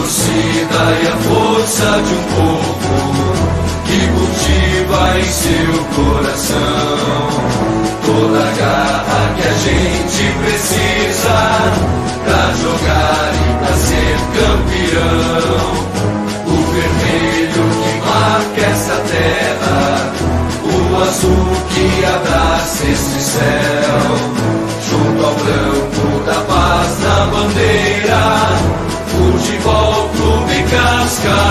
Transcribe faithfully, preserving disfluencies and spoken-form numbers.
torcida e a força de um povo que cultiva em seu coração toda a garra que a gente precisa pra jogar e pra ser campeão. O vermelho que marca essa terra, o azul que abraça este céu, junto ao branco da paz na bandeira, Futebol Clube Cascavel.